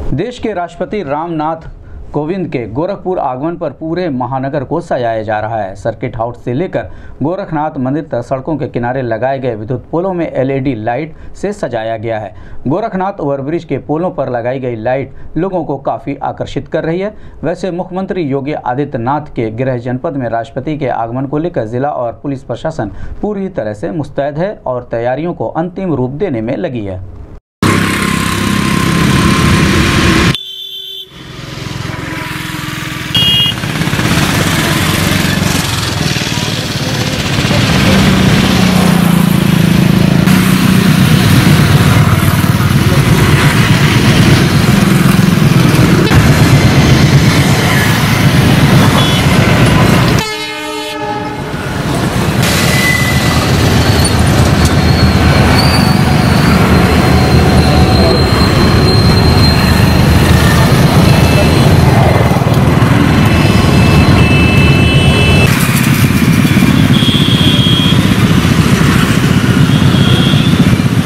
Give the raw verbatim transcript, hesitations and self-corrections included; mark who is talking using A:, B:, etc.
A: देश के राष्ट्रपति रामनाथ कोविंद के गोरखपुर आगमन पर पूरे महानगर को सजाया जा रहा है। सर्किट हाउस से लेकर गोरखनाथ मंदिर तक सड़कों के किनारे लगाए गए विद्युत पोलों में एलईडी लाइट से सजाया गया है। गोरखनाथ ओवरब्रिज के पोलों पर लगाई गई लाइट लोगों को काफी आकर्षित कर रही है। वैसे मुख्यमंत्री योगी आदित्यनाथ के गृह जनपद में राष्ट्रपति के आगमन को लेकर जिला और पुलिस प्रशासन पूरी तरह से मुस्तैद है और तैयारियों को अंतिम रूप देने में लगी है।